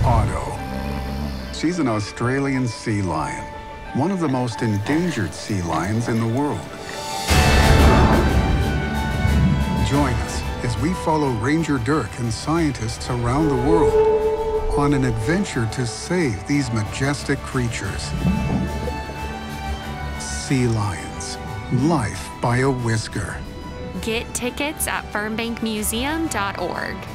Otto. She's an Australian sea lion, one of the most endangered sea lions in the world. Join us as we follow Ranger Dirk and scientists around the world on an adventure to save these majestic creatures. Sea lions, life by a whisker. Get tickets at fernbankmuseum.org.